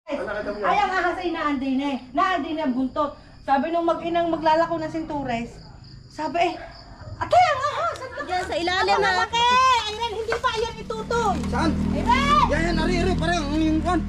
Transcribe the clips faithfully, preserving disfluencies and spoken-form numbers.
Ay, ang ahas ay naanday na eh. Naanday na buntot. Sabi nung mag-inang maglalako ng sintures, sabi eh, ate, ang ahas! Diyan sa ilalim ha. Ate, ayun, hindi pa yan itutoy. Saan? Ayun! Yan, yan, ari, ari, parang yung kwan.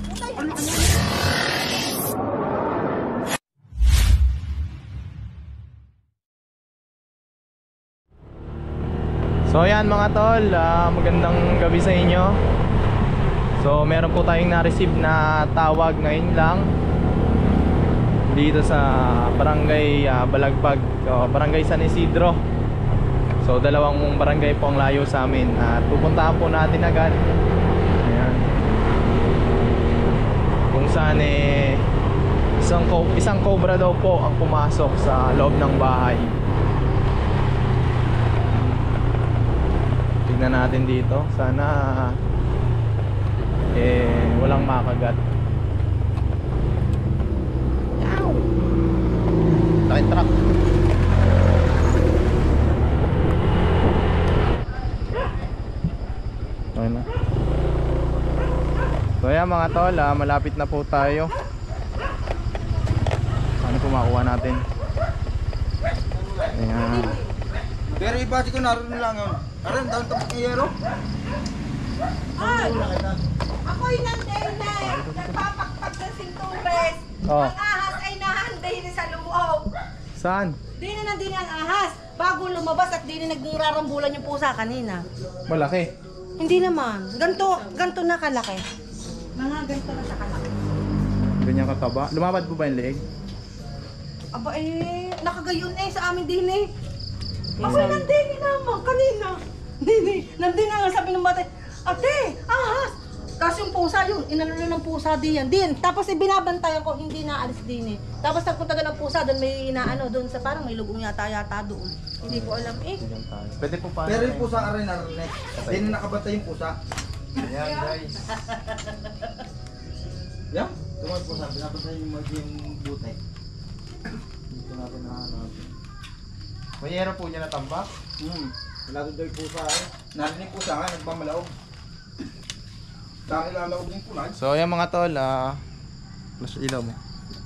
So ayan mga tol, uh, magandang gabi sa inyo. So meron po tayong na-receive na tawag ngayon lang dito sa barangay uh, Balagpag, uh, barangay San Isidro. So dalawang barangay po ang layo sa amin at pupuntahan po natin agad. Ayan. Kung saan eh isang, isang cobra daw po ang pumasok sa loob ng bahay. Tignan natin dito, sana eh walang makagat. Ow! Laki truck. Okay na. So ayan mga tol, ah, malapit na po tayo. Ano po makuha natin? Ayan. Pero iba ko naroon lang yun. Aron, daon ito kayero. Ay! Ako'y nanday na eh. Nagpapakpak ng sintures. Oh. Ang ahas ay nahanday na sa loob. Saan? Di na nandun ang ahas. Bago lumabas at di na nagrarambulan yung pusa kanina. Malaki. Hindi naman. Ganto, ganto na kalaki. Mga ganto na siya kalaki. Ganyan kataba. Lumabad po ba yung leeg? Aba eh, nakagayon eh sa amin din eh. Ako'y nandini naman kanina. Nini, nandini na nga sabi ng bata, ate, ahas! Tapos yung pusa yun, inalala ng pusa din yan. Din, tapos ibinabantayan ko, hindi naalis din eh. Tapos nagpunta ka ng pusa, doon may inaano, doon sa parang may lugong yata-yata doon. Hindi ko alam eh. Pwede po pa. Pero yung pusa aray naroon eh. Hindi na nakabata yung pusa. Ayan guys. Yan, tumawag pusa. Binabata yung mag yung butay. Dito natin na ano. Mayero po niya natambak. Hmm. Wala doon daw yung pusa eh. Narinig pusa nga, nagmamalaog. Dahil lalaog yung kulay. So ayan mga tol, ah, flash ilaw mo.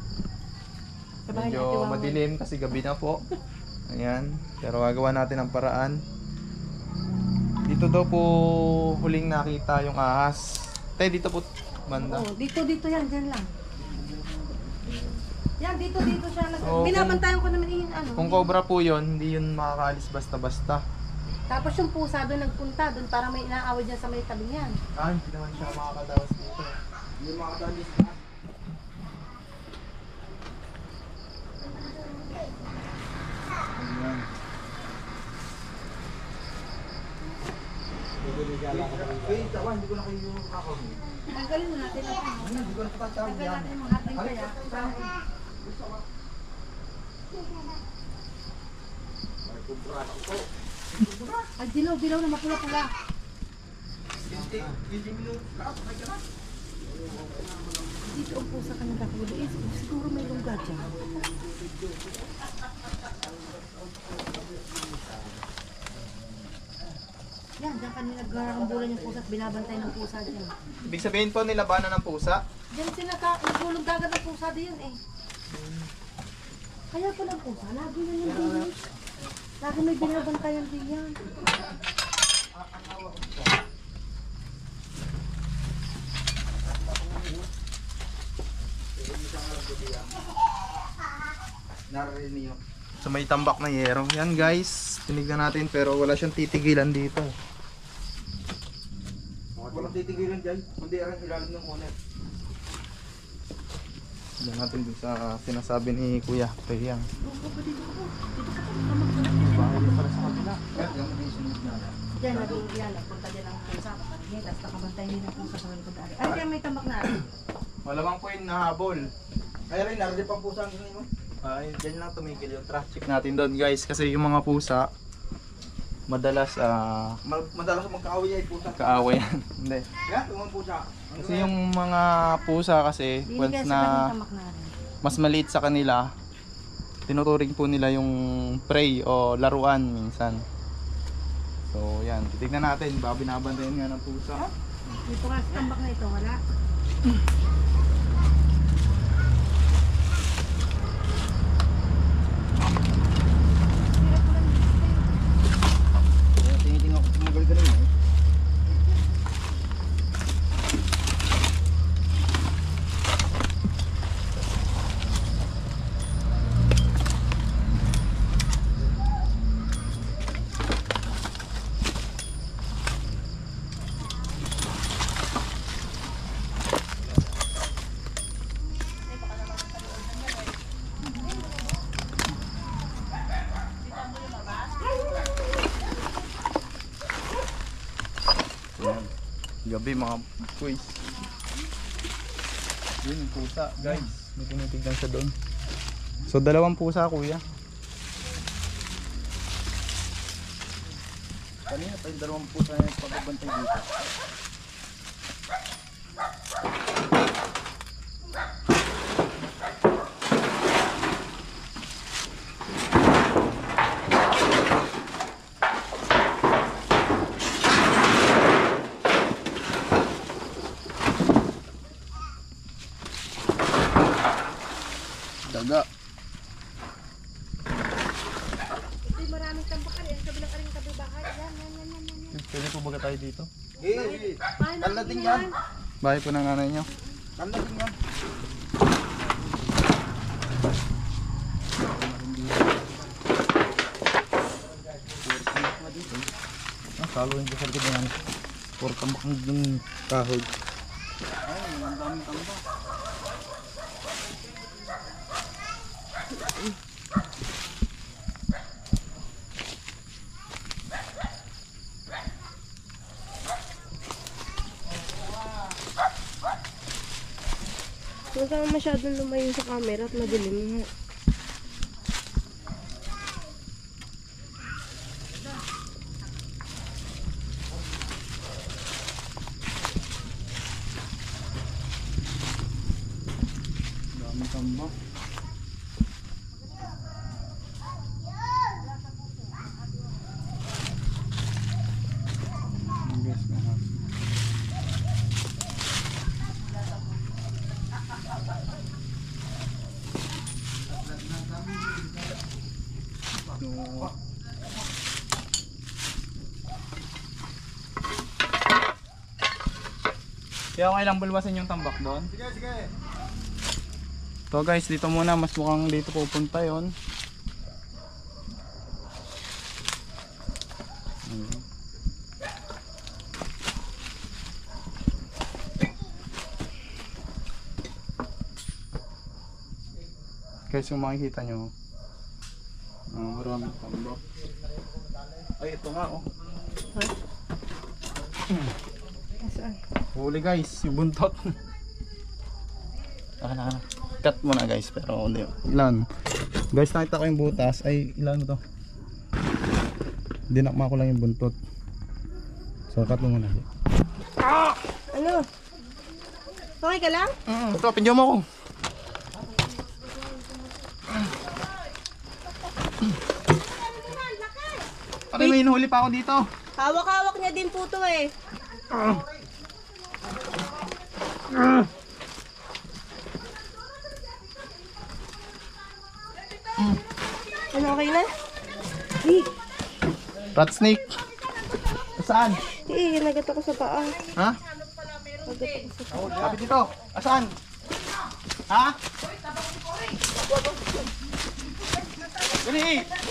Medyo madilim kasi gabi na po. Ayan, pero gagawa natin ang paraan. Dito daw po huling nakita yung ahas. Tay, dito po banda. Oo, dito, dito yan, dyan lang. Yan, dito, dito siya. So, Binabantayan ko naman yung ano. Kung cobra po yun, hindi yun makakaalis basta-basta. Tapos yung pusa doon nagpunta doon para may inaaway dyan sa may tabi niyan. Ah, hindi naman siya makakadawas dito. Hindi makatalis. Ayan. Eh, tawa, hindi ko na kayo kakawin. Tanggalin mo natin ang ano. Hindi ko na patatawag Tanggal yan. natin mga ating kaya. Ay, dilaw, dilaw na mapula-pula. Dito ang pusa ka nagkakuli. Eh, siguro may lungga dyan. Yan, dyan kanina nagkarambulan yung pusa at binabantay ng pusa dyan. Ibig sabihin po nilabanan ng pusa. Diyan sila ka, nagulog dagat ng pusa diyan eh. Kaya pala ang pusa, lagi na yung din. Lagi may binabantayan din yan. Narinig yun. So may tambak na yero. Yan guys, tinignan natin pero wala siyang titigilan dito. Walang titigilan dyan. Kundi ang ilalim ng kunet. Tignan natin dun sa sinasabi ni Kuya Peyang. Kaya yung mga sinunod na. Diyan, naging yan, nagpunta dyan ang pusa. Kapag tapos nakabantay din ang pusa sa likod ari. Ay, kaya may tambak na ari. Malamang po yung nahabol. Ay rin, narinig pang pusa ang ganyan mo. Ay, dyan lang tumigil yung track. Check natin doon guys kasi yung mga pusa madalas ah Ma- Madalas magkaaway ay pusa. kaaway yan. Hindi. Yan, yung mga pusa. Kasi yung mga pusa kasi Hindi once kaya sa na kanyang tambak na ari. mas maliit sa kanila, tinuturing po nila yung prey o laruan minsan. So yan, titignan natin, baka binabantayan nga ng pusa. Dito nga sa tambak na ito, wala. Grabe mga boys. Yun yung pusa guys. May tinitignan siya doon. So dalawang pusa kuya. Kanina tayo dalawang pusa na yung pagbabantay dito. Daga. Ito'y maraming tambakan. Yan, kabilang ka rin kabibahay. Yan, yan, yan, yan, yan. Pwede po baga tayo dito? Eh, Bahay namin kalating yan. yan. Bahay po ng nanay nyo. Kalating yan. Ah, salo yung sa likod yan. Puro tambak ng kahoy. Ay, ang daming tambak. Huwag ka masyadong lumayo sa camera at madilim nga. Daming tambak. Guys, mga no. Kaya okay lang bulwasin yung tambak doon. Sige, sige. So guys, dito muna, mas mukhang dito pupunta yon. Guys, kung makikita nyo, uh, maraming tambak. Ay, ito nga oh. Saan? Huli guys, yung buntot. Akan, akan. Cut mo na guys, pero hindi. Ilan? Guys, nakita ko yung butas. Ay, ilan to? Dinakma ko lang yung buntot. So, cut mo muna. Ano? Okay ka lang? Mm, ito, pindiyo mo ko. Pati may hinuhuli pa ako dito. Hawak-hawak niya din po to eh. Ano, okay na? Eh, Rat snake. Saan? eh, nagat ako sa paa. Ha? Nagat ako sa paa. Sabi dito. Asaan? Ha? Dali!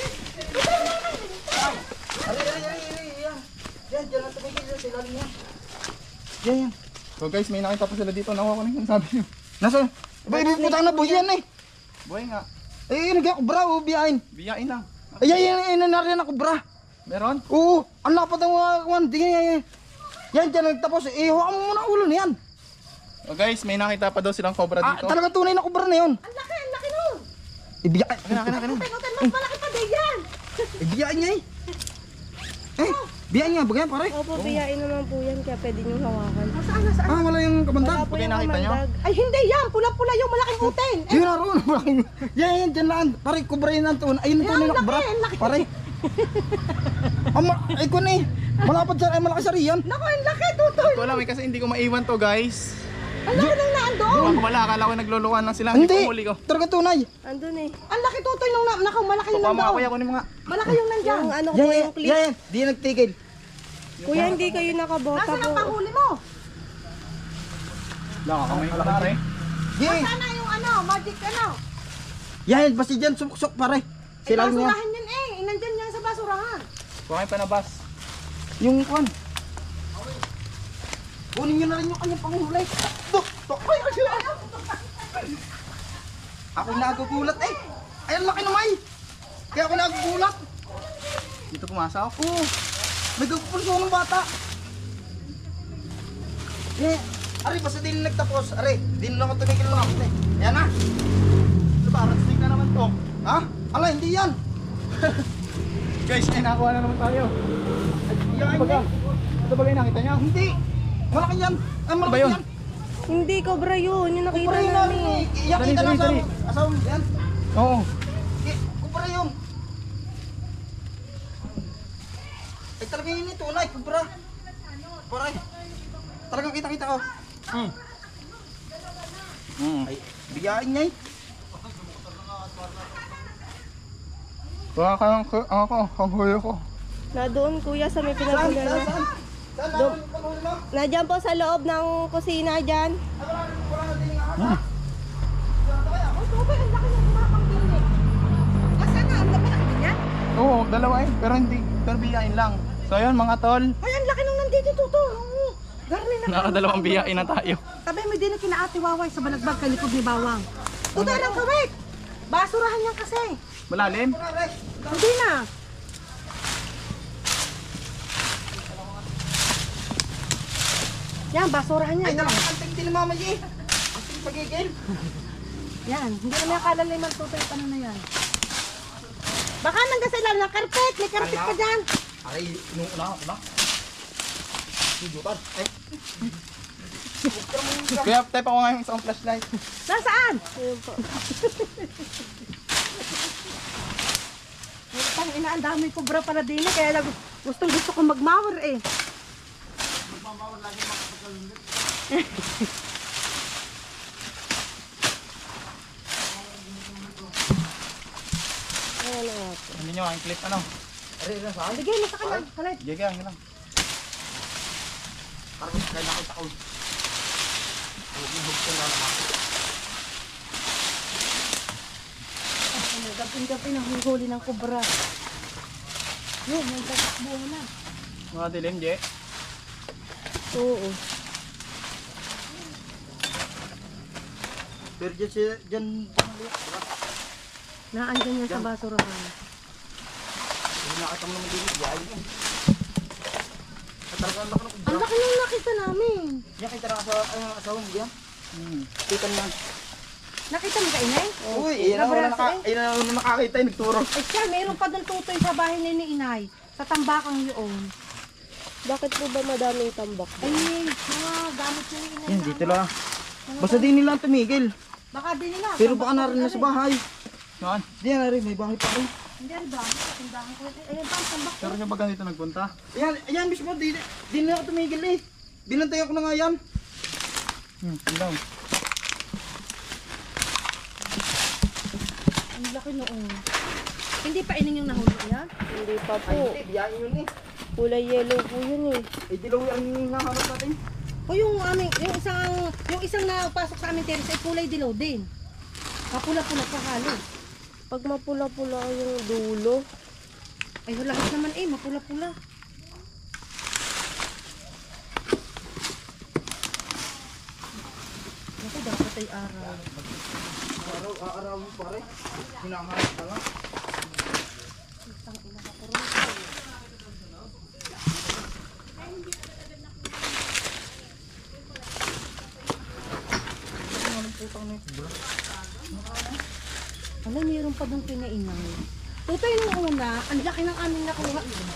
Yan, dyan lang tumigil yan. Sila niya. Yan, yan. So guys, may nakita pa sila dito. Nakuha ko na yung sabi nyo. Nasa? Ba, ibiputang na buhay yan eh. Buhay nga. Eh, nag-akubra, oh, biyain. Biyain lang. Ay, yan, yan, yan, nariyan ako, bra. Meron? Oo, ang lapad ng mga kuwan. Di yan, yan. Yan, dyan nagtapos. Eh, huwag mo muna ang ulo na yan. So guys, may nakita pa daw silang cobra Ah, dito. talaga tunay na kubra na yun. Ang laki, ang laki nun! Ibiyain. Akin, akin, akin. Tayo-tayo, mas malaki pa din yan! Ibiyain niya eh. Eh, biyain nga, bagay, pare. Opo, biyain naman po yan, kaya pwede niyong hawakan. Nasaan, nasaan? Ah, wala yung Wala kabandag. po Pag yung nakita nyo? kamandag. Ay, hindi yan. Pula-pula yung malaking utin. Eh, Yun naroon. Yan, yan, dyan lang. Pare, kubra yun ang tunay. Ayun ang tunay na kubra. ang laki. Pare. Ama, ay kun eh. Malapad sa, ay malaki sa riyan. naku, ang laki, tutoy. Ito lang eh, kasi hindi ko maiwan to guys. Ang laki ng naan doon. Doon ko wala, akala ko naglulukuhan lang sila. Hindi Hindi, ko muli ko. talaga tunay. Andun eh. Ang laki tutoy nung na, naku, malaki yung Kuha mo nga nandoon. kuya, kunin mo nga. Malaki yung nandyan. Yung ano ko, Yan, yan, yung clip. yan, yan. Di nagtigil. Kuya, hindi kayo nakabota Nasaan po. ang pahuli mo? Lang, kamay ko lang rin. Yan, Sana yung ano, magic ano. yan, basta dyan, suksok pare. Eh, Sila niya. basurahan yan eh. Eh, nandyan yan sa basurahan. Kuha kayo panabas. Yung kwan. Kunin nyo na rin yung kanyang panghulay. Tok, tok, ay, ay, ay, ay. Ako nagugulat eh. Ay, ang laki naman. Kaya ako nagugulat. Dito pumasok. Oo. May gagpulso ng bata. Eh, Ari, basta di na nagtapos. Ari, di na ako tumigil lang ako. Yan na. Ano ba, rastig na naman to. Ha? Ala, hindi yan. Guys, ay nakuha na naman tayo. Yan Baga, yan. ito ba kayo nakita niya? Hindi. Malaki yan. Ay, malaki Ba yun? yan. Hindi, cobra yun. Yung nakita Kupra yun namin namin. eh. Iyak Dali, kita dali, na dali. asawa. Asawa mo yan. Oo. Eh, kupra yun. Ay, talaga yun ito. Nay, kupra. Kupra. Talagang kita-kita ko. Hmm. Hmm. Ay, bigayin niya eh. Baka kayang ako, ang huyo ko. Na doon, kuya, sa may Saan? pinagbulan Saan? na. Saan? Saan? Dok. Saan? Saan? Saan? Nadyan po sa loob ng kusina dyan. Wala na din nga. Hmm. Asan na? Ang laki ng ganyan? Oo, dalawa eh. Pero hindi, pero biyain lang. So yun mga tol, Ay, ang laki nung nandito, Tuto. Oo. Garni na. nakadalawang biyain na tayo. Sabi mo din na kina Ate Waway sa balagbag kalikod ni Bawang. Tuto lang kawit. Basurahan niyan kasi. Malalim? Hindi na. Yan, basurahan niya. Ay, Yan. talagang kanting din ni Mama G. Ang pagigil. Yan. Hindi na may kalaliman, Tuto, yung ano na yan. Baka nangga sa ilalim ng karpet. May karpet pa dyan. Aray, nung una, una. Sijutan. Ay. Kaya tayo pa ko nga yung isang flashlight. Nasaan? Ayun po. Tang ina, ang dami kubra pala din eh. Kaya lang gustong gusto kong magmawar eh. Ayan na nga po. Hindi nyo ang clip ano? Aray, na saan? Sige, nasa ka lang. Halay. Sige, ganyan lang. Parang kaya nakita ko. Hubog ko na naman. Ano, gapin-gapin ang huli ng kubra. Yun, may tatakbo na. Mga dilim, Je. Oo. Pero dyan siya, dyan, Naandyan yan sa basurahan. hindi nakita mo naman din. Biyayin yun. At talagang laki ng Ang kubra. laki nung nakita namin. Yan, kita na sa uh, asawa mo diyan. Hmm. Kita na. Nakita mo ka, Inay? Uy, iyan na wala naka, iyan na wala nakakita yung nagturo. Ay siya, meron pa doon tutoy sa bahay ni ni Inay. Sa tambakang yun. Bakit po ba madaming tambak? Ay, mga gamit ni Inay. Yan, na dito ano. lang. Basta di nila tumigil. Baka din nila. Pero baka narin na sa bahay. Saan? Di na rin, may bahay pa rin. Hindi, ano ba? Tindahan ko. Ayun pa, ang tambak ko. Pero siya ba ganito nagpunta? Ayan, ayan mismo, di, di na ako tumigil eh. Binantayan ko na nga yan. Hmm, ilaw. Ang laki noon. Hindi pa ining yung nahuli yan? Hindi pa Ay, po. hindi, biyahin yun eh. Kulay yellow po yun eh. Eh, dilaw ang hinahanap natin. O yung aming, yung isang, yung isang napasok sa aming terrace ay kulay dilaw din. Kapula-pula pa halo. Pag mapula-pula yung dulo. Ay, lahat naman eh, mapula-pula. Naku, dapat ay araw. Araw, aarawin pa rin. Hinahanap ka lang. Wala, mayroon pa doon pinainang. Tutoy nung una, ang laki ng aming nakuha.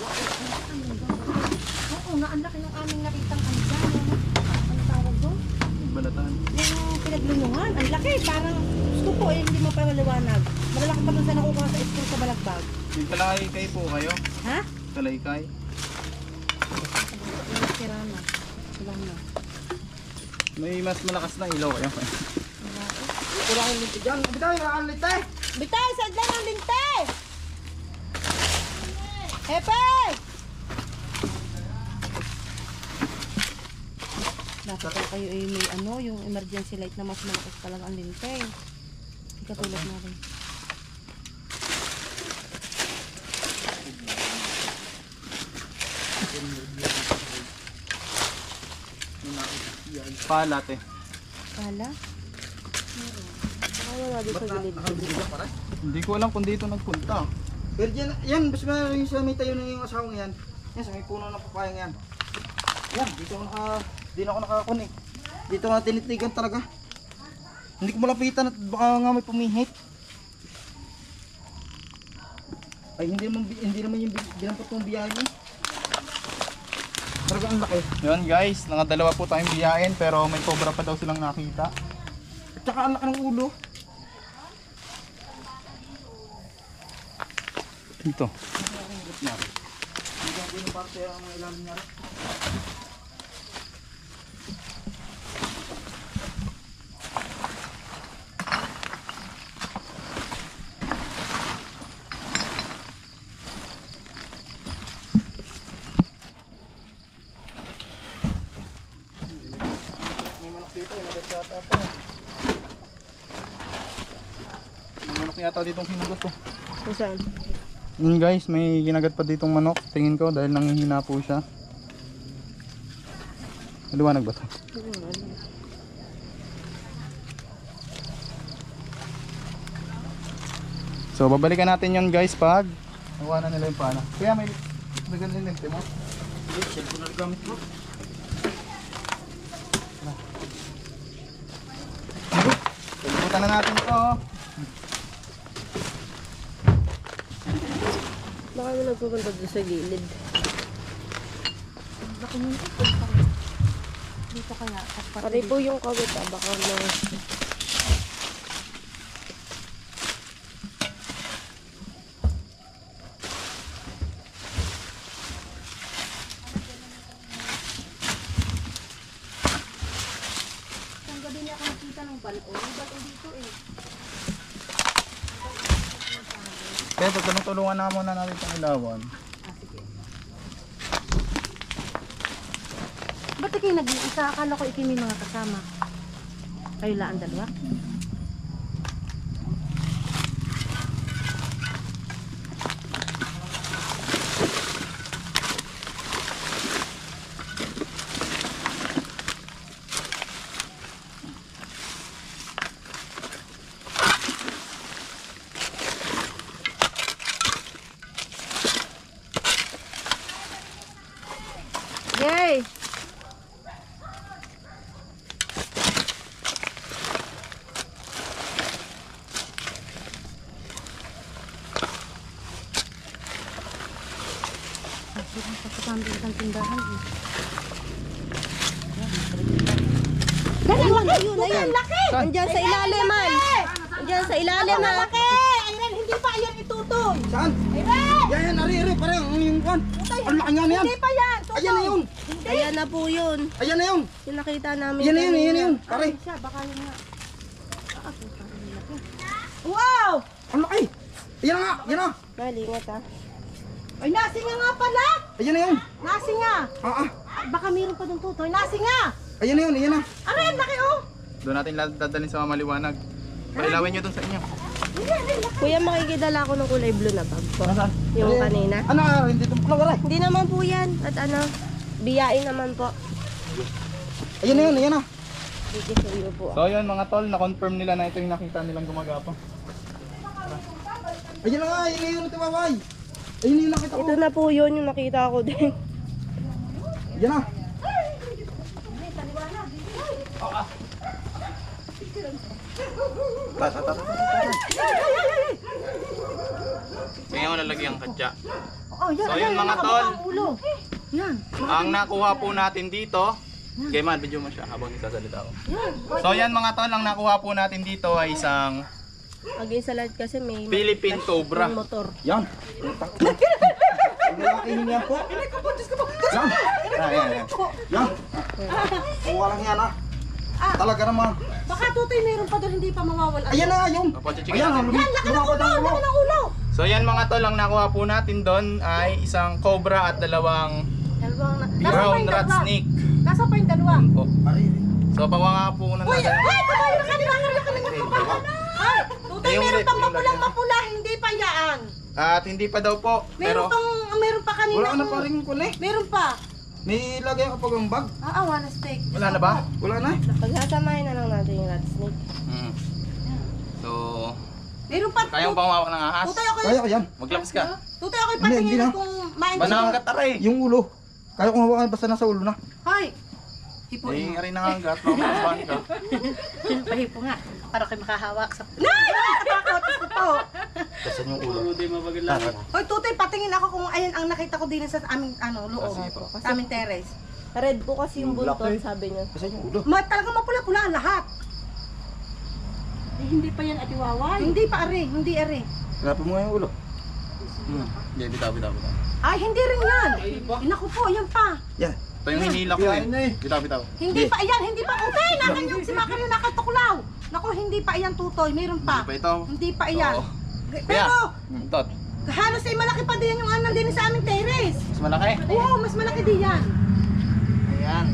Nung una, ang laki ng aming nakitang andyan. Ano tawag doon? Balatan. Yung pinaglunungan, ang laki. Parang gusto ko eh, hindi mo pa maliwanag. Malalaki pa doon sa nakukuha sa school sa Balagbag. Yung talaykay po kayo? Ha? Talaykay? Sira na. Wala na. May mas malakas na ilaw kayo. Wala kang linti dyan. Bitay, nakalit eh. Bitay, sadlan ang linte! Hepe! Dapat pala kayo ay may ano, yung emergency light na mas malakas talaga ang linte. Hindi katulad na rin. Palat eh. Kala? Ano nga dito sa gilid? Hindi ko alam kung dito nagpunta. Pero dyan, yan, basta na yung sa may tayo na yung asawang yan. Yan, sa may puno ng papayang yan. Yan, dito ako naka, Hindi na ako nakakon eh. Dito nga tinitigan talaga. Hindi ko malapitan at baka nga may pumihit. Ay hindi naman, hindi naman yung binampot mong biyahe. Talaga ang laki. Yun guys, nakadalawa po tayong biyahin pero may cobra pa daw silang nakita. At saka ang laki ng ulo. Dito. Hindi ako yung parte ang mga ilalim niya. May manok yata ditong hinagot to. Saan? Yun guys, may ginagat pa ditong manok. Tingin ko dahil nanghihina po siya. Maliwanag ba to? So babalikan natin yun guys pag nakuha na nila yung pana. Kaya may naganda yung lente mo. Cellphone na gamit mo. Pagbutan na natin ito. Baka mo nagpupunta doon sa gilid. Baka nyo dito kaya. Pare po yung kawit ah. Baka na... Ang gabi niya ako nakita ng balon. Balon dito eh. Kaya tutulong-tulungan na muna natin itong ilawan. Ah, sige. Ba't kayo nag-iisa? Akala ko ikaw may mga kasama. Kayo lang dalawa? Yay! Pagkakambil ng tindahan eh. Ayun, ayun, ayun. Andiyan sa ilalim man. Andiyan sa ilalim ha. Ayun, hindi pa yan itutoy. Saan? Ayun! Yan, yan, ari, ari, parang yung kwan. Ang laki nga na yan. Hindi pa yan. Tutoy. Ayan na yun. Ayan na po yun. Ayan na yun. Yung nakita namin. Yan na yun, yan na yun. kanina. Pare, Ay, siya, baka yun nga. Ah, puta, ang laki. Wow! ang laki. Ayan na nga, yan na. Malingat ha. Ay, nasinga nga pala! Ayan na yun. Nasinga! Ah, ah. Baka mayroon pa doon tutoy. Nasinga! Ayan na yun, ayan na. Ano yan, laki oh! Doon natin dadalhin sa mamaliwanag. Pailawin nyo doon sa inyo. Kuya, makikidala ako ng kulay blue na bag po. Nasaan? Yung Ayan. kanina. Ano, ah, hindi itong pula, aray. Hindi naman po yan. At ano, biyain naman po. Ayan na yun, ayan na. Sige sa iyo po. So yun mga tol, na-confirm nila na ito yung nakita nilang gumagapang. Ayan na nga, ayan na yun, ito babay. Ayun na yung nakita ko. Ito na po yun yung nakita ko din. Ayan na. Ta, ta, ta, ta, ta, ta. Sige mo lalagyan ang katya. Oh, yan, So, ayan, yun, mga nakabuka tol. ang ulo. Yan. Ang nakuha po natin dito, kay man, video mo siya habang nagsasalita ako. Yan. So yan mga tol, ang nakuha po natin dito ay isang Again sa lahat kasi may Philippine Cobra. may motor. Yan. Ang lalaki niya po. Yan. Ah, yan, yan. Yan. Kuha lang yan ah. Talaga naman. Baka tutoy mayroon pa doon hindi pa mawawala. Ayan na yun. Opo, chichikin Ayan, natin. lumi- Yan, laki ng lumapad ulo! ang ulo. Laki ng ulo! So yan mga tol, ang nakuha po natin doon ay isang cobra at dalawang Dalawang na. Nasa pa brown yung rat dalawa? snake. Nasa pa yung dalawa? Po. Pare. So bawa nga po na Uy! natin. Ay! Kapay! Nakalima ka rin kapal! Ay! Tutoy, Yung meron red, pang yung mapulang lagyan. mapula, hindi pa yaan. At hindi pa daw po, Meron pero pang, meron pa kanina. Wala na kung- pa rin kun eh. Meron pa. May lagay ako pag ang bag. Ah, ah, wala steak. wala na ba? Wala na eh. Pagsasamahin na lang natin yung rat snake. Hmm. So, Meron pa. kayang pangawak ng ahas. Tutoy ako Kaya ko yan. Maglaps ka. Tutoy ako Hindi, hindi patingin na. kung main Banang kataray. Yung ulo. Kaya ko hawakan basta nasa ulo na. Hoy! Hipuin mo. Eh, rin nangagat. Makabahan ka. Pahipo nga. Para kayo makahawak sa... Nay! Nakatakot! Ito! Kasan yung ulo. Hoy, Tutoy, patingin ako kung ayan ang nakita ko din sa aming ano, loob. Ah, sige po. Sa aming terrace. Red po kasi yung Black buntot, eh. sabi niya. Kasan yung ulo. Ma, talagang mapula-pula ang lahat. Eh, hindi pa yan atiwaway. Hindi pa are, hindi are. Hanapin mo nga yung ulo. Hmm. Hindi, bitaw, bitaw, bitaw. Ay, hindi rin yan. Eh, naku po, yan pa. Yan. Ito yung hinila ko eh. Bitaw, bitaw. Hindi pa yan, hindi pa. Okay, nakan yung si Maka yung nakatuklaw. Naku, hindi pa yan, Tutoy. Meron pa. Hindi pa ito. Hindi pa yan. Oo. Pero, Hmm, Tot. halos ay malaki pa din yung ano din sa aming terrace. Mas malaki. Oo, mas malaki din yan. Ayan.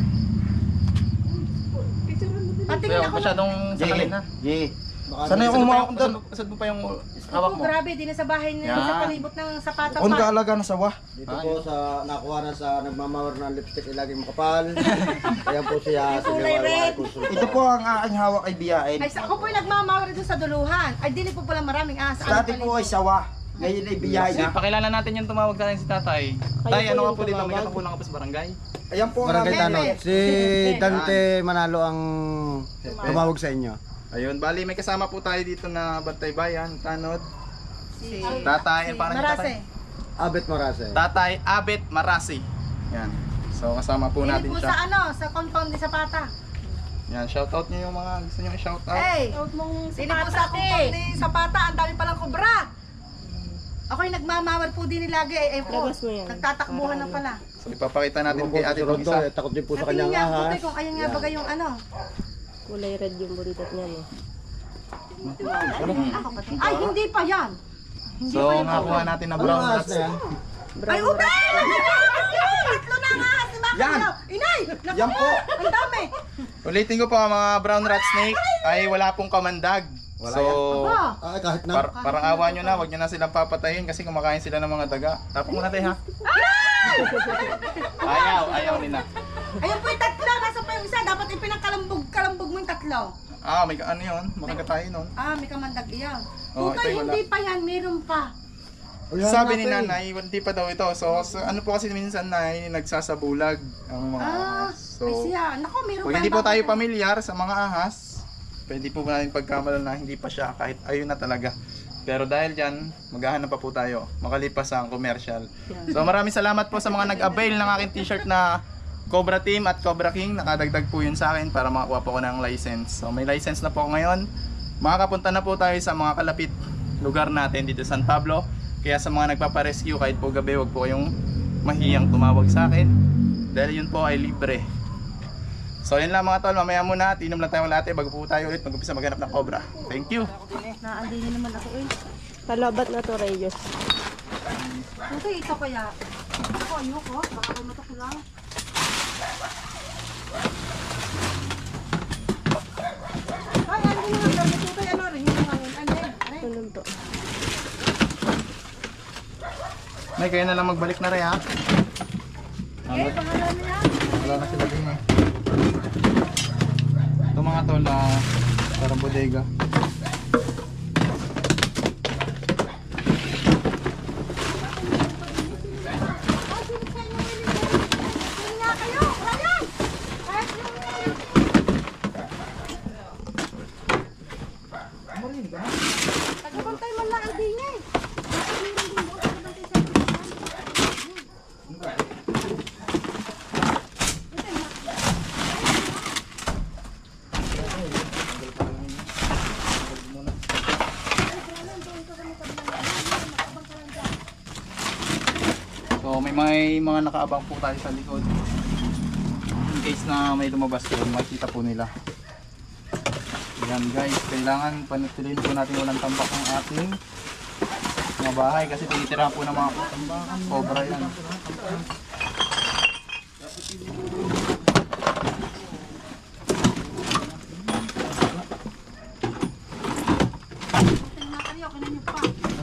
Patingin Kaya ako. masyadong sakalin na. Ye. Sana yung umawak doon. Kasad mo pa yung hawak Naku, mo. grabe, din na sa bahay niya, Yan. sa palibot ng sapata Kung pa. kaalaga na sawa. Dito po sa nakuha na sa nagmamawar ng lipstick ilaging makapal. Ayan po siya sa Kulay red. Ito po ang aking hawak ay biyain. Ay, sa- ako po yung nagmamawar dito sa duluhan. Ay, dili po pala maraming asa. Dati po ay sawa. Ngayon ay biyain. Pakilala natin yung tumawag sa akin si tatay. Tay, po ano ka yung po dito? May tumawag. katapunan ka pa sa barangay? Ayan po ang Barangay aming- Tanod. Si Dante Manalo ang tumawag sa inyo. Ayun, bali may kasama po tayo dito na Bantay Bayan, Tanod. Si, Tatay, si parang Marase. Abet Morase. Tatay Abet Marasi. Yan. So kasama po Dili natin po siya. sa ano, sa compound ni Sapata. Yan, shoutout niyo yung mga gusto niyo i-shoutout. Hey! Out mong Dili po sa compound ni Sapata, ang dami palang kobra. Ako yung nagmamawar po din nilagi. Eh, po, Labas mo yan. nagtatakbuhan na pala. So ipapakita natin Ano po kay si ate itong Rondo, isa. eh, takot din po sa Natingin kanyang niya ang ahas. puti kung ayan nga baga yung ano. kulay red yung buntot niya. No? Ako pati. Ay, hindi pa yan. Hindi So pa yan. nakuha natin na Ano brown ahas rats. na yan? Ay, ube! Tatlo na nga! Si Maka Yan. daw. Inay! Naku Yan po. Ang dami! Ulitin ko po mga brown rat snake ay wala pong kamandag. Wala So Aba! Ah, kahit na. par- parang awa nyo na, wag nyo na silang papatayin kasi kumakain sila ng mga daga. Tapos muna tayo ha. Ayaw, ayaw nila. Ayun po yung tatlo. Nasa pa yung isa. Dapat ipinagkalambog-kalambog mo yung tatlo. Ah, may ka- ano yun, makagatayin nun. Ah, may kamandag iyan. Oh, Tutay, ito yung hindi pa yan. Meron pa. Uy, Sabi ni hanapin. nanay, hindi pa daw ito. So, so ano po kasi minsan nay, nagsasabulag ang mga Ah, ahas. So, ay siya. Naku, meron kung pa. hindi yung po tayo bago. pamilyar sa mga ahas, pwede po natin pagkamalan na hindi pa siya kahit ayun na talaga. Pero dahil dyan, maghahanap pa po tayo, makalipas ang commercial. So maraming salamat po sa mga nag-avail ng aking t-shirt na Cobra Team at Cobra King. Nakadagdag po yun sa akin para makakuha po ko ng license. So may license na po ako ngayon. Makakapunta na po tayo sa mga kalapit lugar natin dito sa San Pablo. Kaya sa mga nagpaparescue kahit po gabi, wag po kayong mahiyang tumawag sa akin. Dahil yun po ay libre. So yun lang mga tol, mamaya muna, tinom lang tayo lahat bago po tayo ulit mag-umpisa maghanap ng Cobra. Thank you! Naandinin naman ako eh. Kalabat na to, Reyes. Tutay, ito kaya. Ako, ayoko. Baka pumatok lang. Ay, ano yung mga gamit? Tutay, ano rin? Yung mga ano eh. Ano eh? Ano to? May kayo na lang magbalik na rin ha. Eh, pangalan niya. Wala na sila din eh. Ito mga tol na parang bodega. Hindi nga kayo. Wala yan. Kahit yung... Tagabantay man lang ang dingay. So may may mga nakaabang po tayo sa likod. In case na may lumabas doon, makikita po nila. Yan guys, kailangan panatilihin po natin walang tambak ng ating mga bahay kasi tinitirahan po ng mga tambakan. Cobra yan. Tingnan kayo, kanina pa.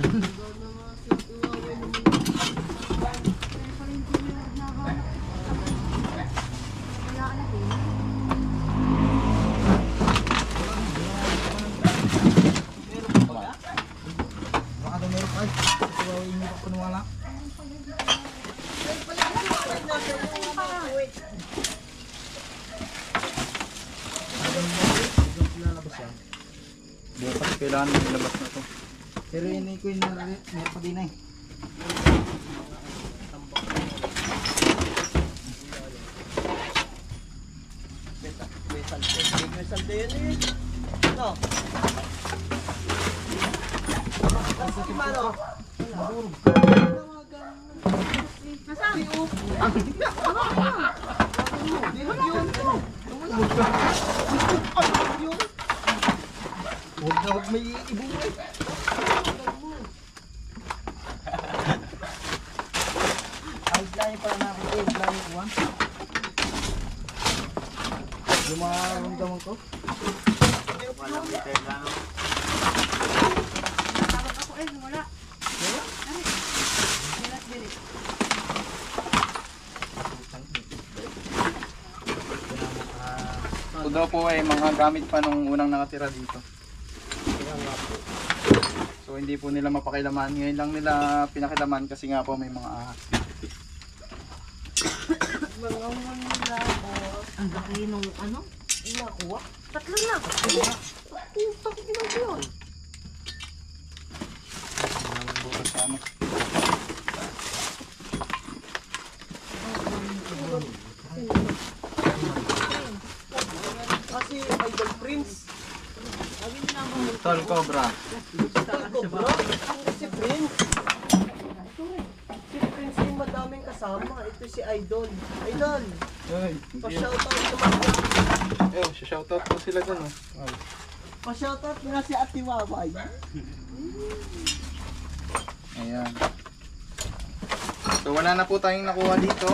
Baka daw meron pa. Ito daw yung hindi pa panuwala. Bukas kailangan may labas na to. Pero yun ko yung meron pa din eh. May salte yan eh. No. Asa si Mano? Huwag na huwag may ibuhay. Ayos lang yung pala natin. Ayos lang yung uwan. Yung mga ramdaman ko. Walang bitter lang. Tawag ako eh, wala. Wala? Ay, wala bilis. Ito daw po ay mga gamit pa nung unang nakatira dito. So hindi po nila mapakilaman. Ngayon lang nila pinakilaman kasi nga po may mga ahas. Mga manila po. Ang laki nung ano? Inakuha. Tatlo na. Putak ina ko yun. Bukas sa ano. Kasi Idol Prince. Tol Cobra. Cobra? Si Prince. Si Prince yung madaming kasama. Ito si Idol. Idol, Ay, pa-shoutout naman. eh, shoutout po sila dun oh. Ay. Pa-shoutout nga si Ate Waway. Ayan. So wala na po tayong nakuha dito.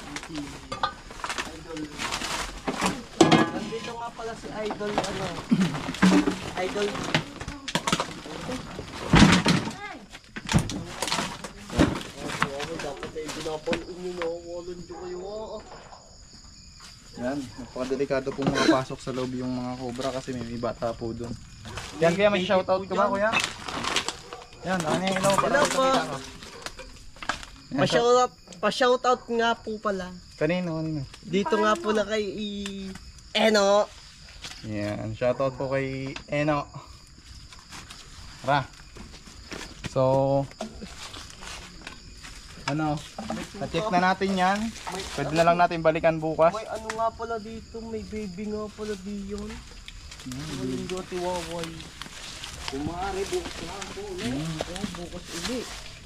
Nandito nga pala si Idol, ano, Idol. Dapat ay binapalun nyo na, walon nyo kayo. Yan, napakadelikado po makapasok sa loob yung mga cobra kasi may bata po dun. Yan, kaya may shoutout ka ba kuya? Yan, ano yung ilaw para Hello kita po. kita ko. Yan, shout- Pa-shoutout, pa-shoutout nga po pala. Kanino, kanino? Dito nga po na kay i... Eno. Yan, shoutout po kay Eno. Tara. So, ano, na-check na natin yan. Pwede na lang natin balikan bukas. May ano nga pala dito, may baby nga pala di yun. Walang dati waway. Kumari, bukas lang po ulit. Oo, bukas ulit.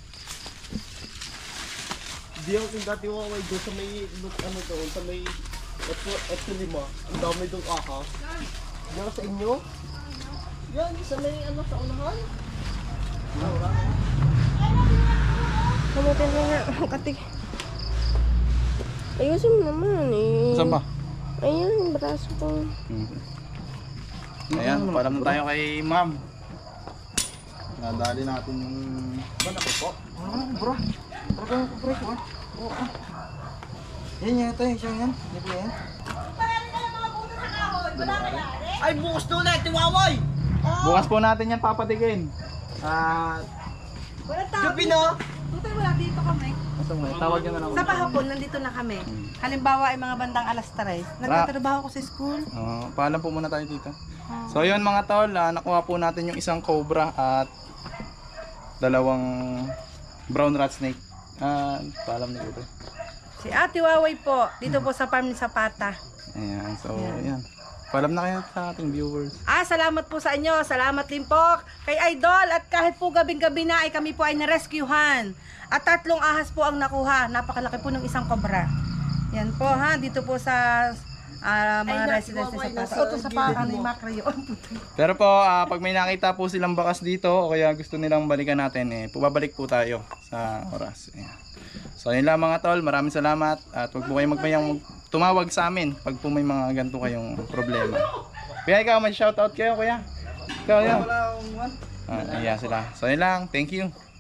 Di ako kung dati waway doon sa may, look, ano doon, sa may, ito, ito lima, ang dami doon ahas. Diyan sa inyo? Yan, sa may, ano, sa unahan. Kamutin mo nga. Katik. Ayusin mo naman eh. Saan ba? Ayan, yung braso ko. Hmm. Ayan, paalam na tayo kay ma'am. Nadali natin yung... Ba na po? Ano ko bro? Talaga ko bro ko. Oo. Yan yan ito, yung yan. Yan po yan. Ay, bukas doon na, tiwaway! Bukas po natin yan papatigin. Ah, Wala tao. Gabi na! Tutay, wala dito kami. ito mo, tawag nyo na lang. Sa pahapon, nandito na kami. Halimbawa ay mga bandang alas tres. Nagtatrabaho ko sa school. Uh, paalam po muna tayo dito. So yun mga tol, ah, nakuha po natin yung isang cobra at dalawang brown rat snake. Ah, paalam na dito. Si Ate Waway po, dito po sa farm ni Zapata. Ayan, so ayan. Paalam na kayo sa ating viewers. Ah, salamat po sa inyo. Salamat din po kay Idol. At kahit po gabing-gabi na ay kami po ay narescuehan. At tatlong ahas po ang nakuha. Napakalaki po ng isang cobra. Yan po ha, dito po sa ah, mga Ay, residents ni Waway, Zapata. nasa Ito sa gilid pakan mo. ni Macro yun. Pero po, ah, pag may nakita po silang bakas dito o kaya gusto nilang balikan natin, eh, pababalik po tayo sa oras. Ayan. So yun lang mga tol, maraming salamat at huwag po kayong magmayang mag- tumawag sa amin pag po may mga ganito kayong problema. Kaya ikaw, may shoutout kayo kuya? Ikaw, yan. Ah, ayan sila. So yun lang, thank you.